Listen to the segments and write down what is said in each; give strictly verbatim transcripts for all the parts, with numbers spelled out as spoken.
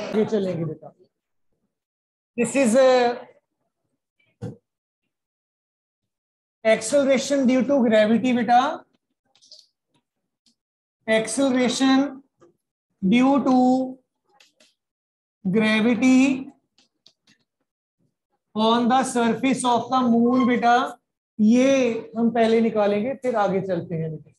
आगे चलेंगे बेटा। This is acceleration due to gravity बेटा, acceleration due to gravity on the surface of the moon बेटा, ये हम पहले निकालेंगे फिर आगे चलते हैं बेटा।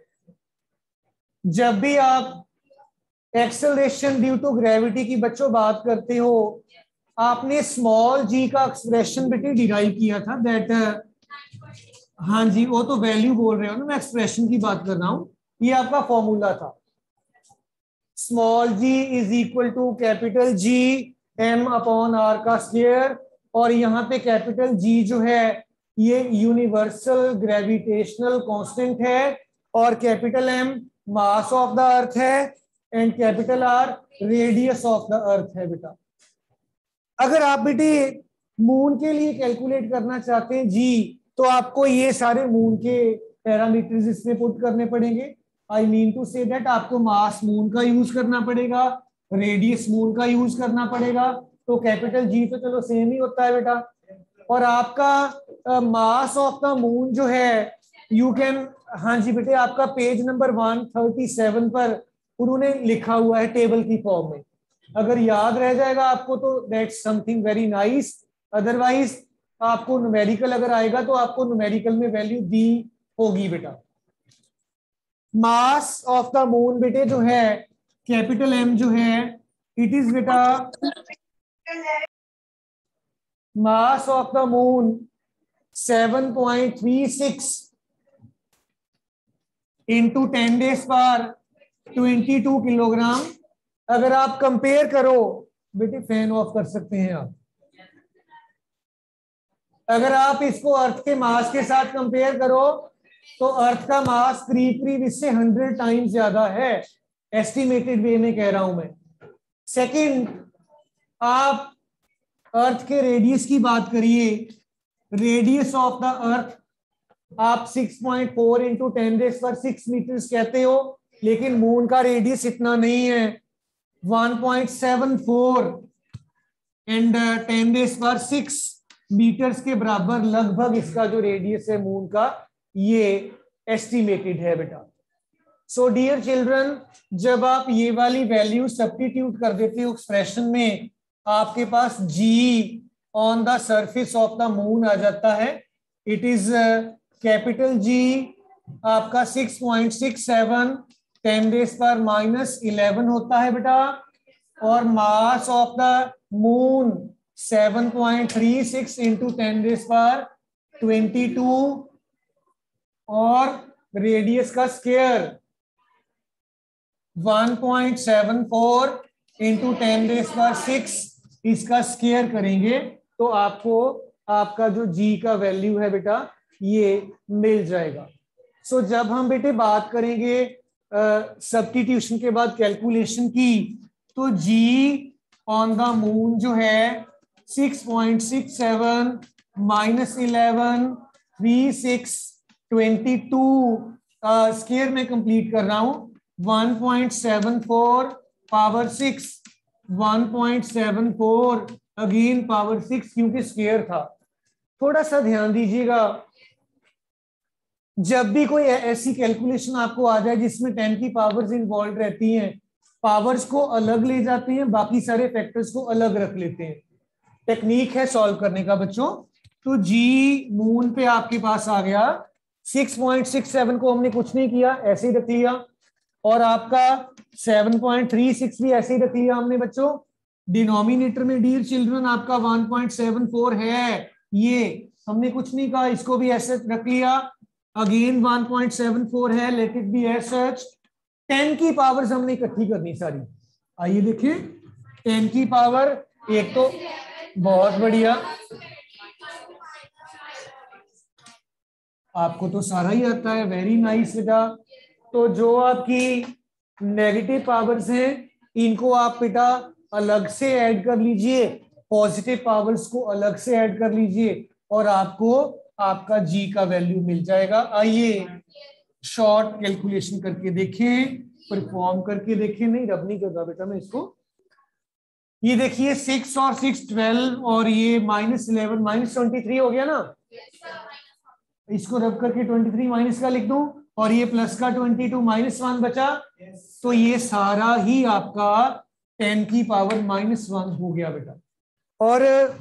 जब भी आप एक्सेलरेशन ड्यू टू ग्रेविटी की बच्चों बात करते हो, आपने स्मॉल जी का एक्सप्रेशन बेटे डिराइव किया था दैट, हाँ जी वो तो वैल्यू बोल रहे हो ना, मैं एक्सप्रेशन की बात कर रहा हूं। ये आपका फॉर्मूला था, small G is equal to capital G M upon are का स्क्वायर, और यहाँ पे कैपिटल जी जो है ये यूनिवर्सल ग्रेविटेशनल कांस्टेंट है, और capital M mass of the earth है, and capital R radius of the earth है बेटा। अगर आप बेटे मून के लिए कैलकुलेट करना चाहते हैं जी, तो आपको ये सारे मून के पैरामीटर्स इसमें पुट करने पड़ेंगे। I mean to say that आपको मास मून का यूज करना पड़ेगा, रेडियस मून का यूज करना पड़ेगा, तो कैपिटल जी तो चलो सेम ही होता है बेटा। और आपका मास ऑफ द मून जो है यू कैन, हाँ जी बेटे आपका page number one thirty seven पर उन्होंने लिखा हुआ है टेबल की फॉर्म में, अगर याद रह जाएगा आपको तो that's something very nice, otherwise आपको न्यूमेरिकल अगर आएगा तो आपको न्यूमेरिकल में वैल्यू दी होगी बेटा। मास ऑफ द मून बेटे जो है कैपिटल एम जो है इट इज बेटा mass of the moon seven point three six into ten raise पर ट्वेंटी टू किलोग्राम। अगर आप कंपेयर करो बेटे, फैन ऑफ कर सकते हैं आप, अगर आप इसको अर्थ के मास के साथ कंपेयर करो तो अर्थ का मास करीब करीब इससे हंड्रेड टाइम्स ज्यादा है, एस्टिमेटेड वे में कह रहा हूं मैं। सेकंड, आप अर्थ के रेडियस की बात करिए, रेडियस ऑफ द अर्थ आप six point four into ten raise पर सिक्स मीटर्स कहते हो, लेकिन मून का रेडियस इतना नहीं है, one point seven four and ten raise पर सिक्स मीटर्स के बराबर लगभग इसका जो रेडियस है मून का, ये एस्टिमेटेड है बेटा। सो डियर चिल्ड्रन, जब आप ये वाली वैल्यू सब्स्टिट्यूट कर देते हो एक्सप्रेशन में, आपके पास G on the surface of the moon आ जाता है। इट इज कैपिटल जी आपका six point six seven ten raise पर माइनस इलेवन होता है बेटा, और mass of the moon seven point three six into ten raise पर ट्वेंटी टू, और रेडियस का square one point seven four into ten raise पर सिक्स, इसका स्क्वायर करेंगे तो आपको आपका जो जी का वैल्यू है बेटा ये मिल जाएगा। सो so, जब हम बेटे बात करेंगे सब्स्टिट्यूशन के बाद कैलकुलेशन की, तो जी ऑन द मून जो है six point six seven minus eleven three six twenty two square में कंप्लीट कर रहा हूं, one point seven four power six, one point seven four again power six क्योंकि स्क्वायर था। थोड़ा सा ध्यान दीजिएगा, जब भी कोई ऐसी कैलकुलेशन आपको आ जाए जिसमें टेन की पावर्स इन्वॉल्व रहती हैं, पावर्स को अलग ले जाते हैं, बाकी सारे फैक्टर्स को अलग रख लेते हैं। टेक्निक है सॉल्व करने का बच्चों। तो जी मून पे आपके पास आ गया, सिक्स पॉइंट सिक्स सेवन को हमने कुछ नहीं किया, ऐसे ही रख लिया, और आपका सेवन पॉइंट थ्री सिक्स भी ऐसे ही रख लिया हमने बच्चों। डिनोमिनेटर में डियर चिल्ड्रन आपका वन पॉइंट सेवन फोर है, ये हमने कुछ नहीं कहा, इसको भी ऐसे रख लिया। Again one point seven four है, let it be as such. Ten की पावर्स हमने इकट्ठी करनी सारी, आइए देखिए टेन की पावर एक, तो बहुत बढ़िया, आपको तो सारा ही आता है, वेरी नाइस बेटा। तो जो आपकी नेगेटिव पावर्स हैं इनको आप बेटा अलग से ऐड कर लीजिए, पॉजिटिव पावर्स को अलग से ऐड कर लीजिए, और आपको आपका जी का वैल्यू मिल जाएगा। आइए शॉर्ट कैलकुलेशन करके देखें, परफॉर्म करके देखें, नहीं रब नहीं कर रहा बेटा मैं इसको, ये देखिए सिक्स और सिक्स ट्वेल्व और ये minus eleven minus twenty three हो गया ना। इसको रब करके ट्वेंटी थ्री माइनस का लिख दूं और ये प्लस का ट्वेंटी टू माइनस वन बचा। तो ये सारा ही आपका टेन की पावर माइनस वन हो गया बेटा। और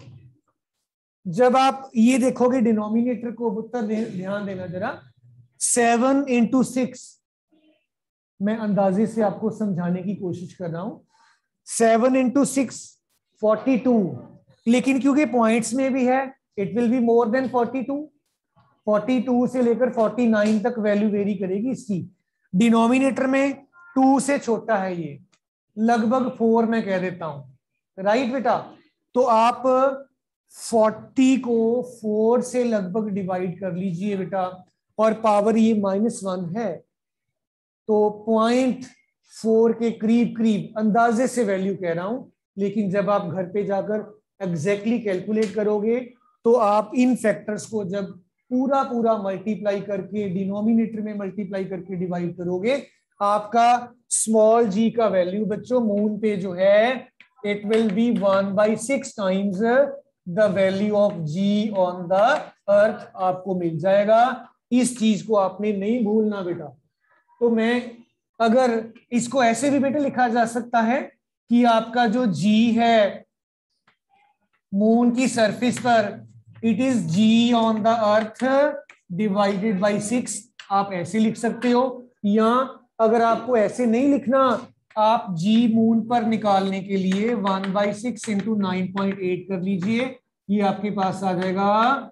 जब आप ये देखोगे डिनोमिनेटर को उत्तर ध्यान देना जरा, सेवन इंटू सिक्स, मैं अंदाजे से आपको समझाने की कोशिश कर रहा हूं। Seven into six forty two, लेकिन क्योंकि पॉइंट्स में भी है it will be more than forty two. Forty two से लेकर फोर्टी नाइन तक वैल्यू वेरी करेगी इसकी। डिनोमिनेटर में टू से छोटा है ये, लगभग फोर मैं कह देता हूं, राइट बेटा। तो आप फोर्टी को फोर से लगभग डिवाइड कर लीजिए बेटा, और पावर ये माइनस वन है, तो पॉइंट फोर के करीब करीब अंदाजे से वैल्यू कह रहा हूं। लेकिन जब आप घर पे जाकर एग्जैक्टली कैलकुलेट करोगे तो आप इन फैक्टर्स को जब पूरा पूरा मल्टीप्लाई करके डिनोमिनेटर में मल्टीप्लाई करके डिवाइड करोगे, आपका स्मॉल जी का वैल्यू बच्चों मून पे जो है it will be one by six times the value of G on the earth आपको मिल जाएगा। इस चीज को आपने नहीं भूलना बेटा। तो मैं अगर इसको ऐसे भी बेटा लिखा जा सकता है कि आपका जो जी है मून की सरफेस पर, it is G on the earth divided by six, आप ऐसे लिख सकते हो। या अगर आपको ऐसे नहीं लिखना, आप जी मून पर निकालने के लिए one by six into nine point eight कर लीजिए, ये आपके पास आ जाएगा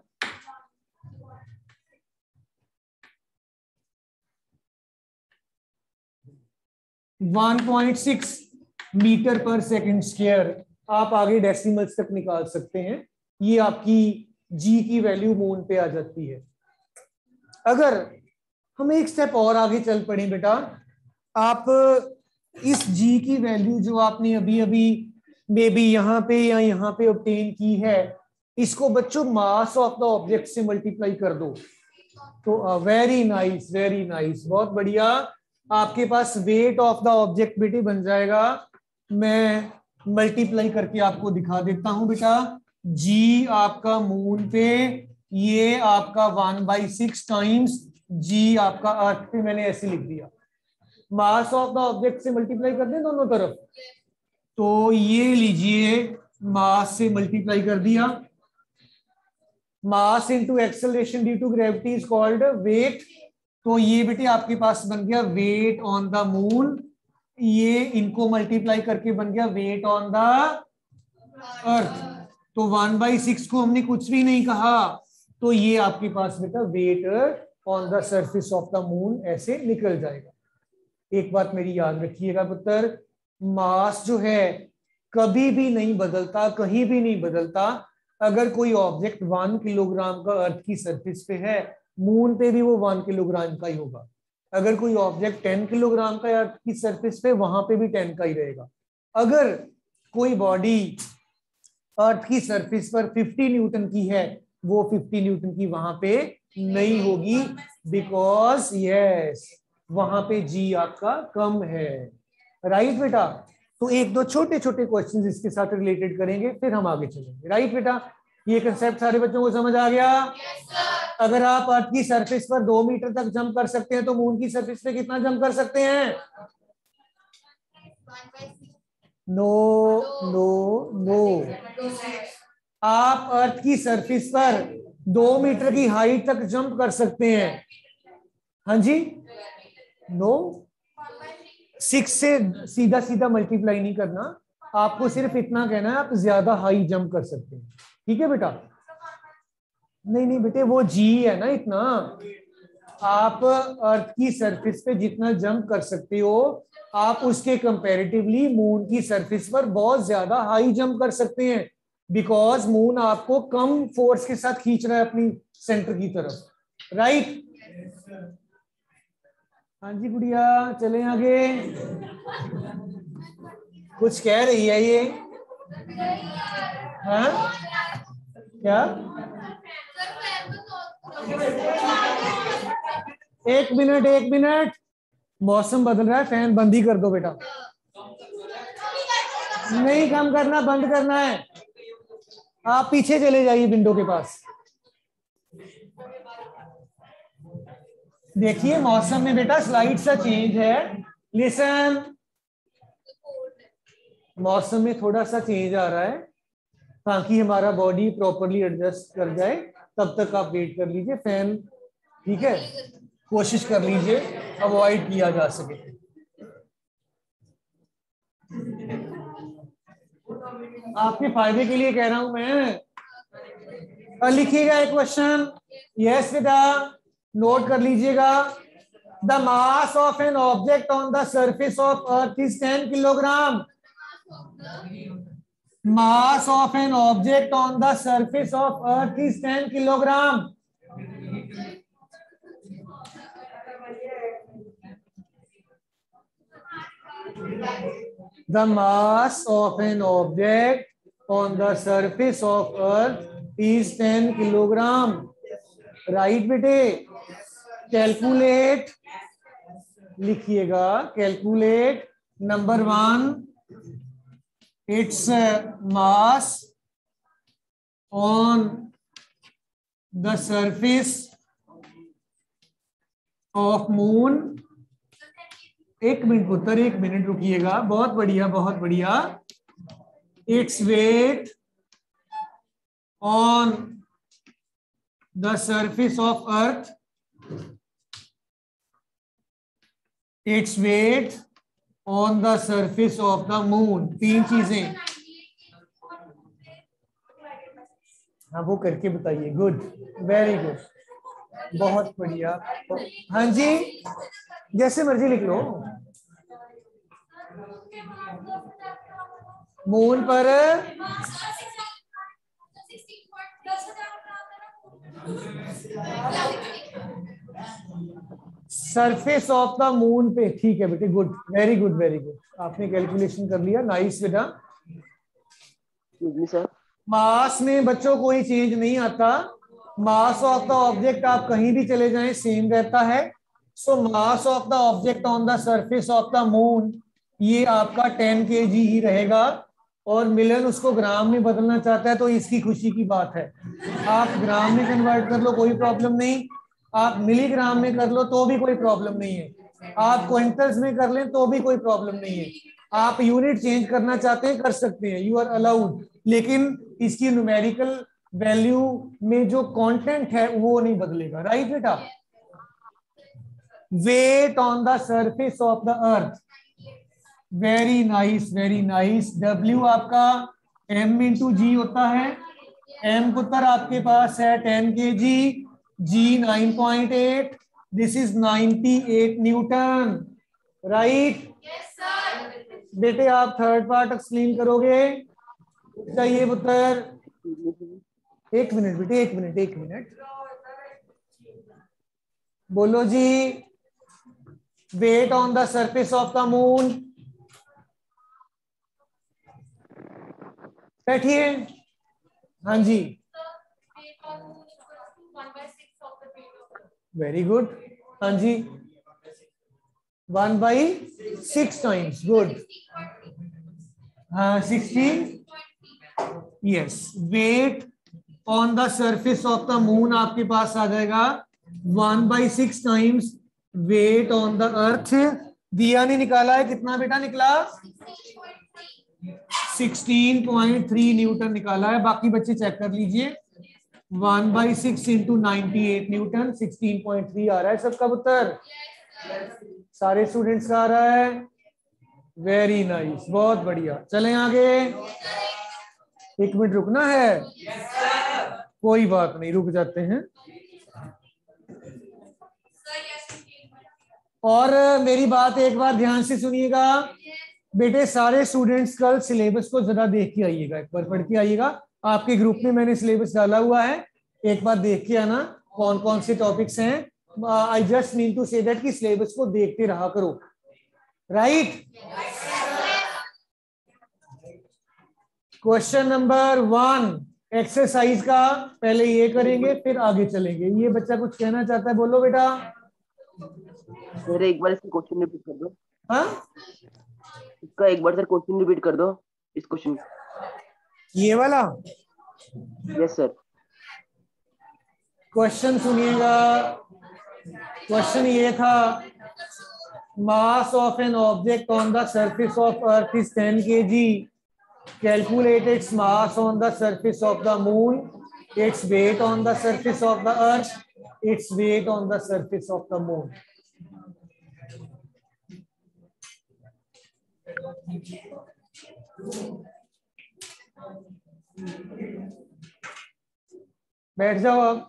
one point six metre per second square. आप आगे डेसिमल्स तक निकाल सकते हैं, ये आपकी जी की वैल्यू मून पे आ जाती है। अगर हम एक स्टेप और आगे चल पड़े बेटा, आप इस जी की वैल्यू जो आपने अभी अभी मे बी यहाँ पे या यहाँ पे ऑब्टेन की है, इसको बच्चों मास ऑफ द ऑब्जेक्ट से मल्टीप्लाई कर दो। तो वेरी नाइस वेरी नाइस, बहुत बढ़िया। आपके पास वेट ऑफ द ऑब्जेक्ट बेटे बन जाएगा। मैं मल्टीप्लाई करके आपको दिखा देता हूं बेटा। जी आपका मून पे, ये आपका one by six times G आपका अर्थ पे, मैंने ऐसे लिख दिया। मास ऑफ द ऑब्जेक्ट से मल्टीप्लाई कर दें दोनों तरफ, तो ये लीजिए मास से मल्टीप्लाई कर दिया। Mass into acceleration due to gravity is called weight. तो ये बेटे आपके पास बन गया वेट ऑन द मून, ये इनको मल्टीप्लाई करके बन गया वेट ऑन द अर्थ। तो वन बाई सिक्स को हमने कुछ भी नहीं कहा, तो ये आपके पास बेटा weight on the surface of the moon ऐसे निकल जाएगा। एक बात मेरी याद रखिएगा पुत्र, मास जो है कभी भी नहीं बदलता, कहीं भी नहीं बदलता। अगर कोई ऑब्जेक्ट वन किलोग्राम का अर्थ की सरफेस पे है, मून पे भी वो वन किलोग्राम का ही होगा। अगर कोई ऑब्जेक्ट टेन किलोग्राम का अर्थ की सरफेस पे, वहां पे भी टेन का ही रहेगा। अगर कोई बॉडी अर्थ की सरफेस पर फिफ्टी न्यूटन की है, वो फिफ्टी न्यूटन की वहां पे नहीं होगी, बिकॉज यस वहां पे जी आपका कम है, राइट बेटा। तो एक दो छोटे छोटे क्वेश्चंस इसके साथ रिलेटेड करेंगे, फिर हम आगे चलेंगे, राइट बेटा। ये कंसेप्ट सारे बच्चों को समझ आ गया? yes, अगर आप अर्थ की सरफेस पर दो मीटर तक जंप कर सकते हैं, तो मून की सरफेस पे कितना जंप कर सकते हैं? No no no. आप अर्थ की सरफेस पर दो मीटर की हाइट तक जंप कर सकते हैं? हाँ जी, नो। सिक्स से सीधा सीधा मल्टीप्लाई नहीं करना, आपको सिर्फ इतना कहना है आप ज्यादा हाई जंप कर सकते हैं, ठीक है बेटा। नहीं नहीं बेटे, वो जी है ना इतना, आप अर्थ की सरफेस पे जितना जंप कर सकते हो, आप उसके कंपैरेटिवली मून की सरफेस पर बहुत ज्यादा हाई जंप कर सकते हैं, बिकॉज मून आपको कम फोर्स के साथ खींच रहा है अपनी सेंटर की तरफ, राइट? हाँ जी गुड़िया, चलें आगे। कुछ कह रही है ये? हाँ क्या? एक मिनट एक मिनट, मौसम बदल रहा है, फैन बंद ही कर दो बेटा। नहीं कम करना, बंद करना है। आप पीछे चले जाइए विंडो के पास। देखिए मौसम में बेटा स्लाइड सा चेंज है। लिसन, मौसम में थोड़ा सा चेंज आ रहा है ताकि हमारा बॉडी प्रॉपरली एडजस्ट कर जाए। तब तक आप वेट कर लीजिए फैन, ठीक है, कोशिश कर लीजिए अवॉइड किया जा सके। आपके फायदे के लिए कह रहा हूं मैं। और लिखिएगा एक क्वेश्चन, यस बेटा, नोट कर लीजिएगा। The mass of an object on the surface of earth is ten kilogram. Mass of an object on the surface of earth is ten kilogram. The mass of an object on the surface of earth is ten kilogram. Right बेटे, calculate लिखिएगा। Calculate number one, its mass on the surface of moon। एक minute पुत्र, एक minute रुकिएगा। बहुत बढ़िया, बहुत बढ़िया। Its weight on the surface of earth, its weight on the surface of the moon. तीन चीजें, हाँ वो करके बताइए। गुड, वेरी गुड, बहुत बढ़िया। हाँ जी, जैसे मर्जी लिख लो। मून पर सरफेस ऑफ द मून पे, ठीक है बेटे, good, very good, very good. आपने कैलकुलेशन कर लिया, नाइस बेटा। सर मास में बच्चों कोई चेंज नहीं आता। मास ऑफ द ऑब्जेक्ट आप कहीं भी चले जाएं सेम रहता है। So mass of the object on the surface of the moon, ये आपका टेन के जी ही रहेगा। और मिलन उसको ग्राम में बदलना चाहता है तो इसकी खुशी की बात है। आप ग्राम में कन्वर्ट कर लो, कोई प्रॉब्लम नहीं। आप मिलीग्राम में कर लो तो भी कोई प्रॉब्लम नहीं है। आप क्विंटल्स में कर लें तो भी कोई प्रॉब्लम नहीं है। आप यूनिट चेंज करना चाहते हैं कर सकते हैं, यू आर अलाउड। लेकिन इसकी न्यूमेरिकल वैल्यू में जो कंटेंट है वो नहीं बदलेगा। राइट बेटा। Weight on the surface of the earth, very nice, very nice. W आपका एम इंटू जी होता है। एम पुत्र आपके पास है ten K G, G nine point eight, this is ninety eight newton. Right बेटे, आप थर्ड पार्ट एक्सप्लेन करोगे? चाहिए पुत्र। एक मिनट बेटे, एक मिनट, एक मिनट बोलो जी। Weight on the surface of the moon, बैठिए। हाँ जी, वेरी गुड। हाँ जी, one by six times, good. हाँ sixteen, yes. Weight on the surface of the moon आपके पास आ जाएगा one by six times weight on the earth. Diya ने निकाला है, कितना बेटा निकला? सिक्सटीन पॉइंट थ्री न्यूटन निकाला है। बाकी बच्चे चेक कर लीजिए। One by six into ninety eight newton, sixteen point three आ रहा है सबका उत्तर। सारे स्टूडेंट्स का आ रहा है, वेरी नाइस, बहुत बढ़िया। चलें आगे। एक मिनट रुकना है, कोई बात नहीं, रुक जाते हैं। और मेरी बात एक बार ध्यान से सुनिएगा बेटे। सारे स्टूडेंट्स कल सिलेबस को जरा देख के आइएगा, एक बार पढ़ के आइएगा। आपके ग्रुप में मैंने सिलेबस डाला हुआ है, एक बार देख के आना कौन कौन से टॉपिक्स हैं। I just mean to say that कि सिलेबस को देखते रहा करो। Right. Question number one exercise का पहले ये करेंगे फिर आगे चलेंगे। ये बच्चा कुछ कहना चाहता है, बोलो बेटा। सर एक बार इसका क्वेश्चन रिपीट कर दो। हाँ इसका एक बार सर क्वेश्चन रिपीट कर दो। इस क्वेश्चन? ये वाला? Yes sir. क्वेश्चन सुनिएगा। क्वेश्चन ये था, mass of an object on the surface of earth is ten KG, calculate its mass on the surface of the moon, its weight on the surface of the earth, its weight on the surface of the moon. बैठ जाओ अब।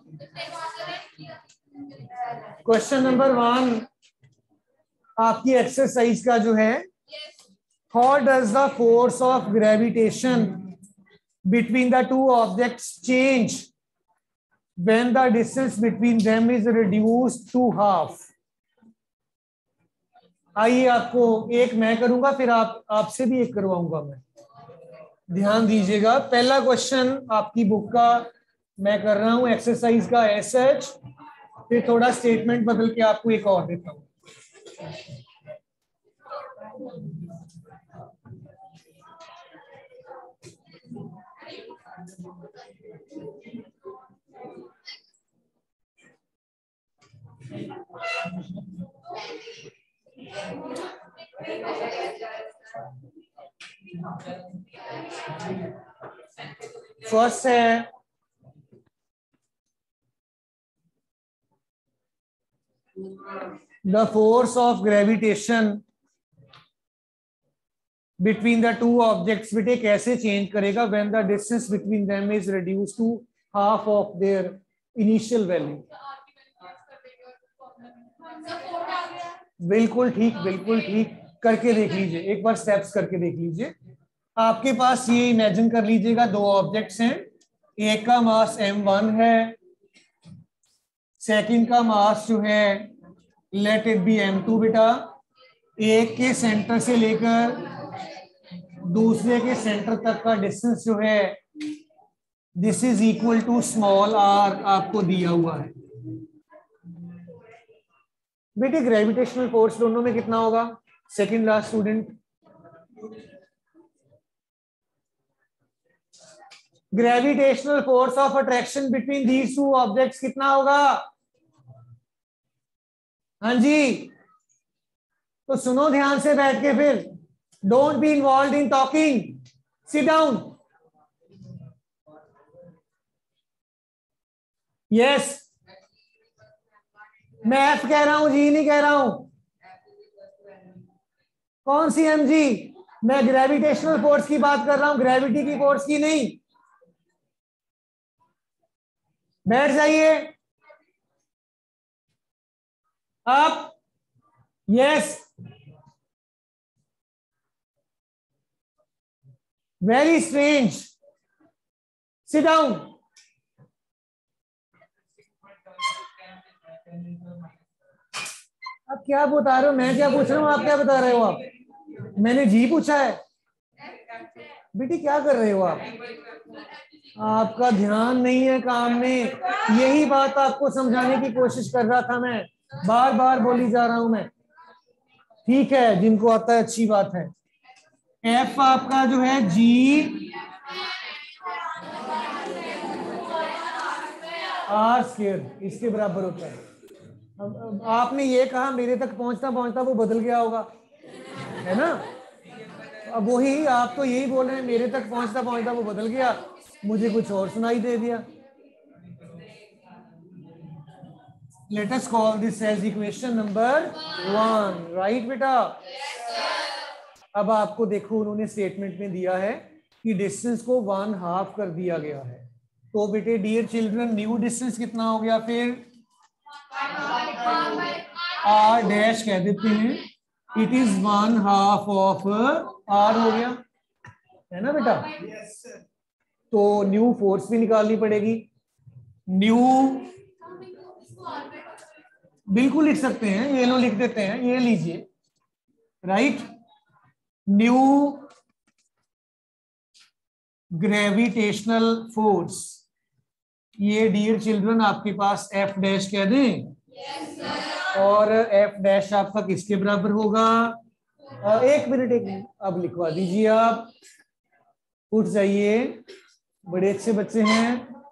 Question number one आपकी exercise का जो है, how does the force of gravitation between the two objects change when the distance between them is reduced to half. आइए, आपको एक मैं करूंगा, फिर आप आपसे भी एक करवाऊंगा मैं। ध्यान दीजिएगा, पहला क्वेश्चन आपकी बुक का मैं कर रहा हूं, एक्सरसाइज का एस एच, फिर थोड़ा स्टेटमेंट बदल के आपको एक और देता हूं। फर्स्ट है, the force of gravitation between the two objects बेटे कैसे चेंज करेगा when the distance between them is reduced to half of their initial value। बिल्कुल ठीक, बिल्कुल ठीक, करके देख लीजिए एक बार, स्टेप्स करके देख लीजिए। आपके पास ये इमेजिन कर लीजिएगा, दो ऑब्जेक्ट्स हैं, एक का मास एम वन है, सेकंड का मास जो है let it be M two बेटा। एक के सेंटर से लेकर दूसरे के सेंटर तक का डिस्टेंस जो है this is equal to small r, आपको दिया हुआ है बेटे। ग्रेविटेशनल फोर्स दोनों में कितना होगा? Second last student, gravitational force of attraction between these two objects कितना होगा? हाँ जी, तो सुनो ध्यान से बैठ के, फिर don't be involve in talking, sit down. Yes, मैं एफ कह रहा हूं जी, नहीं कह रहा हूं। कौन सी एम जी? मैं ग्रेविटेशनल फोर्स की बात कर रहा हूं, ग्रेविटी की फोर्स की नहीं। बैठ जाइए आप। Yes, very strange, sit down. आप क्या बता रहे हो? मैं क्या पूछ रहा हूँ, आप क्या बता रहे हो? आप, मैंने जी पूछा है बेटी, क्या कर रहे हो आप? आपका ध्यान नहीं है काम में, यही बात आपको समझाने की कोशिश कर रहा था मैं, बार बार बोली जा रहा हूं मैं। ठीक है, जिनको आता है अच्छी बात है। एफ आपका जो है जी आर स्क्वायर, इसके बराबर होता है। अब आपने ये कहा मेरे तक पहुंचता पहुंचता वो बदल गया होगा, है ना? अब वही आप तो यही बोल रहे हैं, मेरे तक पहुंचता पहुंचता वो बदल गया, मुझे कुछ और सुनाई दे दिया। Let us call this as equation number one, right बेटा? अब आपको देखो, उन्होंने स्टेटमेंट में दिया है कि डिस्टेंस को वन हाफ कर दिया गया है, तो बेटे डियर चिल्ड्रन न्यू डिस्टेंस कितना हो गया? फिर आर डैश कह देते हैं, it is one half of r हो गया, है ना बेटा? तो न्यू फोर्स भी निकालनी पड़ेगी। न्यू बिल्कुल लिख सकते हैं, ये लो लिख देते हैं, ये लीजिए, राइट? न्यू ग्रेविटेशनल फोर्स, ये डियर चिल्ड्रन आपके पास एफ डैश कह दें। yes, और एफ डैश आपका किसके बराबर होगा? uh, एक मिनट एक मिनट अब लिखवा दीजिए आप। उठ जाइए, बड़े अच्छे बच्चे हैं।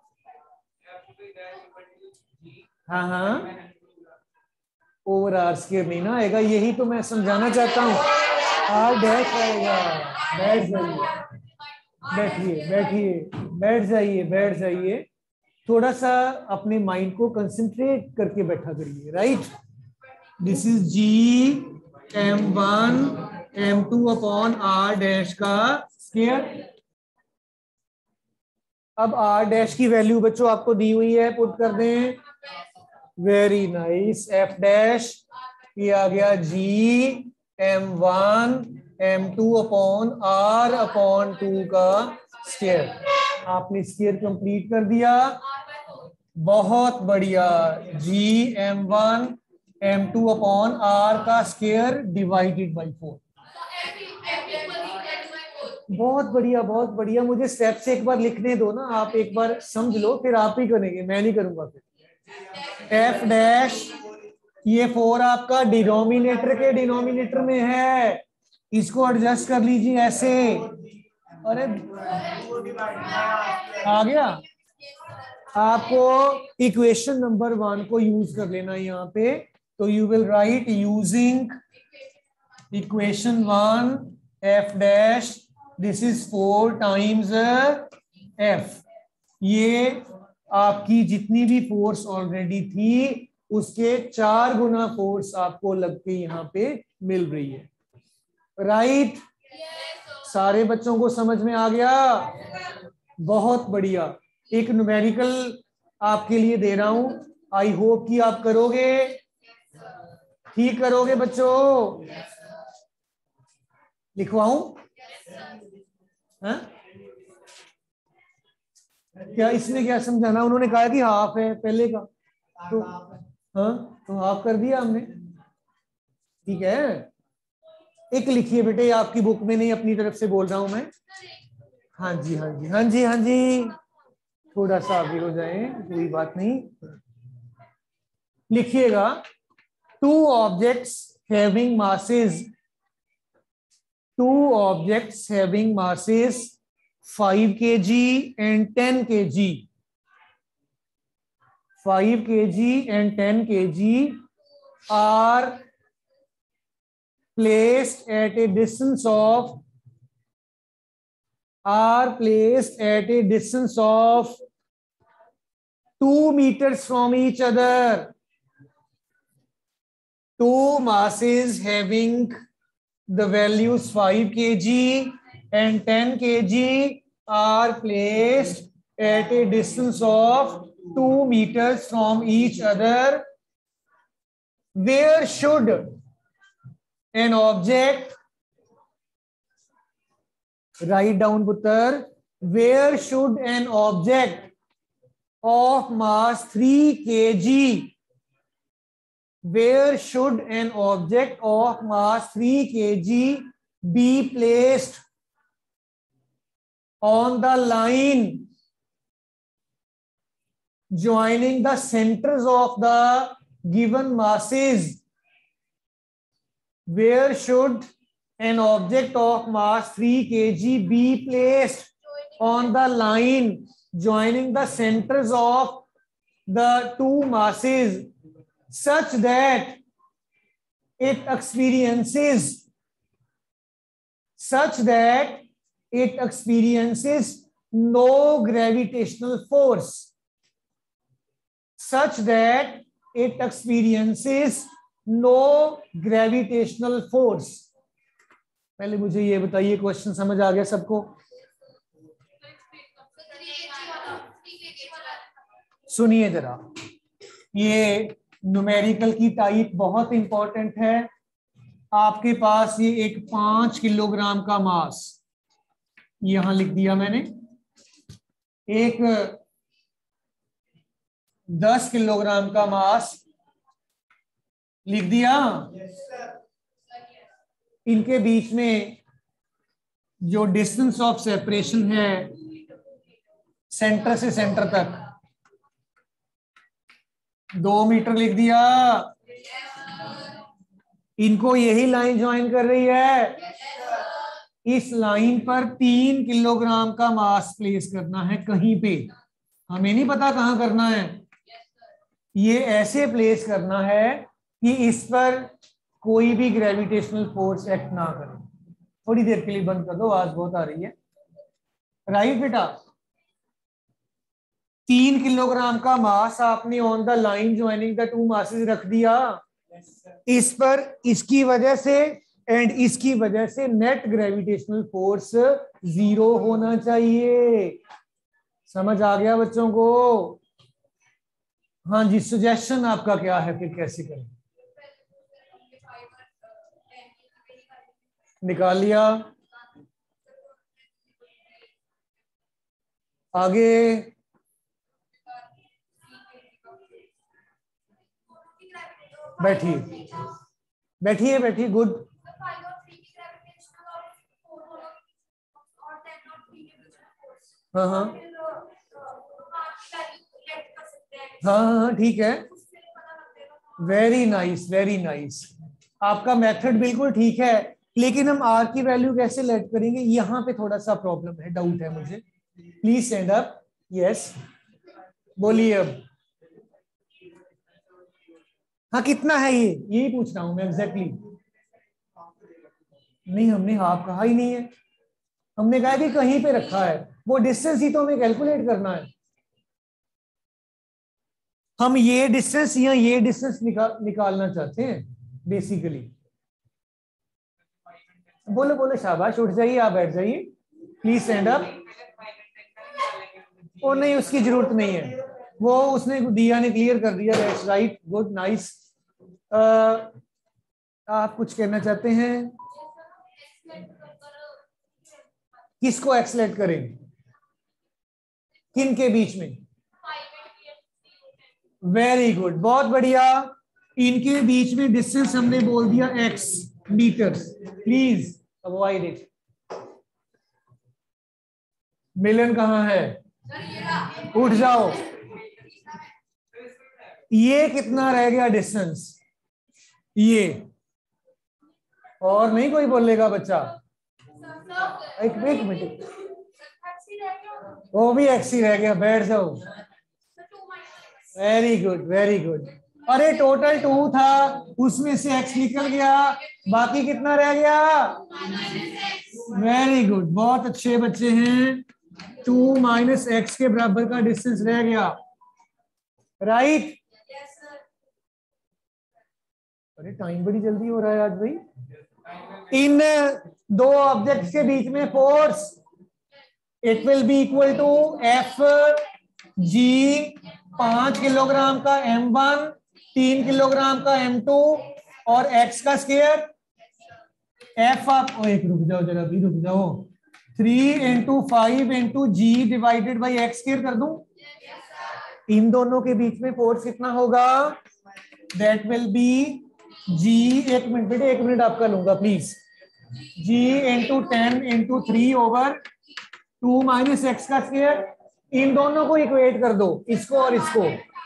हाँ हाँ, ओवर आर स्क्वायर नहीं ना आएगा, यही तो मैं समझाना चाहता हूँ। आर डैश आएगा। बैठ जाइए, बैठिए बैठिए, बैठ जाइए बैठ जाइए, थोड़ा सा अपने माइंड को कंसंट्रेट करके बैठा करिए। Right, this is G M one M two upon r dash का स्क्वायर। अब आर डैश की वैल्यू बच्चों आपको दी हुई है, पुट कर दें। Very nice. एफ डैश ये आ गया G M one M two upon r upon two का स्क्वायर। आपने स्क्वायर कंप्लीट कर दिया, बहुत बढ़िया। G M one M two upon are का स्क्वायर डिवाइडेड बाई फोर। बहुत बढ़िया बहुत बढ़िया। मुझे स्टेप्स एक बार लिखने दो ना, आप एक बार समझ लो, फिर आप ही करेंगे, मैं नहीं करूंगा। फिर एफ डैश ये फोर आपका डिनोमिनेटर के डिनोमिनेटर में है, इसको एडजस्ट कर लीजिए ऐसे। अरे आ गया। आपको इक्वेशन नंबर वन को यूज कर लेना यहाँ पे, तो you will write using equation one F dash, this is four times F. ये आपकी जितनी भी फोर्स ऑलरेडी थी उसके चार गुना फोर्स आपको लग के यहाँ पे मिल रही है। राइट, सारे बच्चों को समझ में आ गया? बहुत बढ़िया। एक न्यूमेरिकल आपके लिए दे रहा हूं, आई होप कि आप करोगे, ठीक करोगे बच्चों? लिखवाऊं? हाँ? क्या इसमें क्या समझाना? उन्होंने कहा कि हाफ है पहले का, तो हाँ तो हाफ कर दिया हमने, ठीक है। एक लिखिए बेटे, आपकी बुक में नहीं, अपनी तरफ से बोल रहा हूं मैं। हाँ जी हाँ जी हाँ जी हाँ जी, थोड़ा सा आगे हो जाए, कोई बात नहीं। लिखिएगा, two objects having masses, two objects having masses five k g and ten K ji, five k g and ten K ji are placed at a distance of are placed at a distance of two meters from each other. Two masses having the values five kilograms and ten kilograms are placed at a distance of two meters from each other. Where should an object, write down Putter, where should an object of mass three kilograms, where should an object of mass three kilograms be placed on the line joining the centers of the given masses? Where should an object of mass three kilograms be placed on the line joining the centers of the two masses such that it experiences such that it experiences no gravitational force, such that it experiences no gravitational force? पहले मुझे ये बताइए, question समझ आ गया सबको? सुनिए जरा, ये न्यूमेरिकल की टाइप बहुत इंपॉर्टेंट है। आपके पास ये एक पांच किलोग्राम का मास यहां लिख दिया मैंने, एक दस किलोग्राम का मास लिख दिया। इनके बीच में जो डिस्टेंस ऑफ सेपरेशन है सेंटर से सेंटर तक, दो मीटर लिख दिया। इनको यही लाइन ज्वाइन कर रही है। इस लाइन पर तीन किलोग्राम का मास प्लेस करना है कहीं पे, हमें नहीं पता कहां करना है, ये ऐसे प्लेस करना है कि इस पर कोई भी ग्रेविटेशनल फोर्स एक्ट ना करे। थोड़ी देर के लिए बंद कर दो, आवाज बहुत आ रही है। राइट बेटा, तीन किलोग्राम का मास आपने on the line joining the two masses रख दिया, इस पर इसकी वजह से एंड इसकी वजह से नेट ग्रेविटेशनल फोर्स जीरो होना चाहिए। समझ आ गया बच्चों को? हाँ जी, सजेशन आपका क्या है, फिर कैसे करें? निकाल लिया, आगे बैठिए बैठिए बैठिए, गुड। हाँ हाँ हाँ हाँ ठीक है, वेरी नाइस वेरी नाइस, आपका मेथड बिल्कुल ठीक है, लेकिन हम आर की वैल्यू कैसे लेट करेंगे, यहाँ पे थोड़ा सा प्रॉब्लम है, डाउट है मुझे। Please stand up. यस बोलिए अब। हाँ कितना है ये, यही पूछ रहा हूं मैं एग्जैक्टली। नहीं, हमने हाफ कहा ही नहीं है, हमने कहा कि कहीं पे रखा है, वो डिस्टेंस ही तो हमें कैलकुलेट करना है। हम ये डिस्टेंस या ये डिस्टेंस निकाल निकालना चाहते हैं बेसिकली। बोलो बोलो, शाबाश, उठ जाइए, आप बैठ जाइए, प्लीज स्टैंड अप। और नहीं, उसकी जरूरत नहीं है, वो उसने दिया ने क्लियर कर दिया। That's right, good, nice. आप कुछ कहना चाहते हैं? किसको एक्सलेट करें, किन के बीच में? वेरी गुड, बहुत बढ़िया। इनके बीच में डिस्टेंस हमने बोल दिया x metres. Please avoid it. Milan कहां है? उठ जाओ। ये कितना रह गया डिस्टेंस? ये, और नहीं कोई बोलेगा बच्चा? एक एक मिनट, वो भी एक्स ही रह गया, बैठ जाओ। Very good very good. अरे टोटल टू था, उसमें से एक्स निकल गया, बाकी कितना रह गया? वेरी गुड, बहुत अच्छे बच्चे हैं। टू माइनस एक्स के बराबर का डिस्टेंस रह गया, राइट? अरे टाइम बड़ी जल्दी हो रहा है आज भाई। इन दो ऑब्जेक्ट्स के बीच में force, it will be equal to F G, पांच किलोग्राम का एम वन, तीन किलोग्राम का एम टू, और एक्स का स्केयर एफ आप, एक रुक जाओ जरा भी, रुक जाओ, three into five into G divided by x square कर दूं। इन दोनों के बीच में फोर्स कितना होगा? दैट विल बी जी, एक मिनट बेटे, एक मिनट आपका लूंगा please, G into ten into three over two minus x का स्क्वायर। इन दोनों को इक्वेट कर दो, इसको और इसको,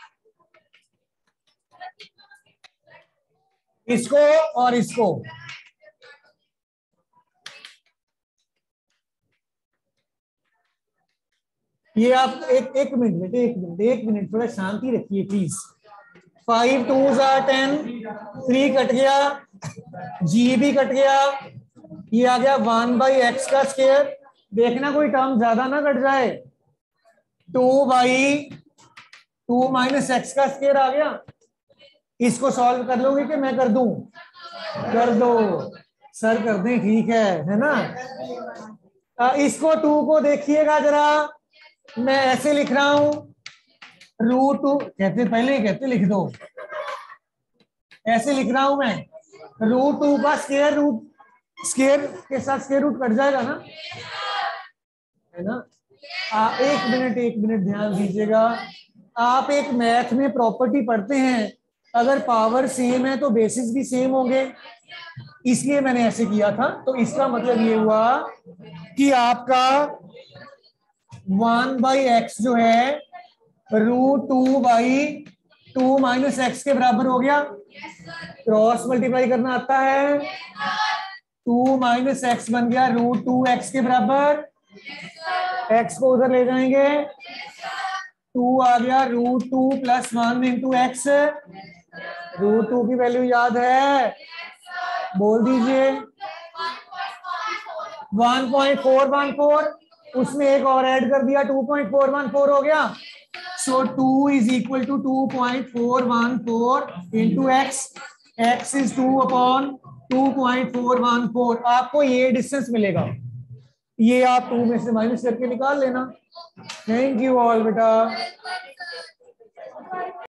इसको और इसको। ये आप एक एक मिनट बेटे, एक मिनट एक मिनट थोड़ा शांति रखिए प्लीज। फाइव टू जार टेन, थ्री कट गया, जी भी कट गया, ये आ गया वन बाई एक्स का स्क्वायर। देखना कोई टर्म ज्यादा ना कट जाए। Two by two minus x का स्क्वायर आ गया। इसको सॉल्व कर लोगे कि मैं कर दूं? कर दो सर, कर दें, ठीक है है ना? आ, इसको टू को देखिएगा जरा, मैं ऐसे लिख रहा हूं, रूट टू कहते, पहले ही कहते लिख दो, ऐसे लिख रहा हूं मैं, रूट टू का स्क्वायर रूट, स्क्वायर के साथ स्क्वायर रूट कट जाएगा ना, है ना? आ, एक मिनट एक मिनट ध्यान दीजिएगा। आप एक मैथ में प्रॉपर्टी पढ़ते हैं, अगर पावर सेम है तो बेसिस भी सेम होंगे, इसलिए मैंने ऐसे किया था। तो इसका मतलब ये हुआ कि आपका वन बाई एक्स जो है root two by two minus x के बराबर हो गया। क्रॉस मल्टीप्लाई करना आता है? टू माइनस एक्स बन गया रूट टू एक्स के बराबर। एक्स को उधर ले जाएंगे, टू आ गया root two plus one into x. Root two की वैल्यू याद है, बोल दीजिए one point four one four. उसमें एक और ऐड कर दिया, two point four one four हो गया। So two is equal to two point four one four into x. X is two upon two point four one four. आपको ये distance मिलेगा, ये आप टू में से माइनस करके निकाल लेना। थैंक यू ऑल बेटा।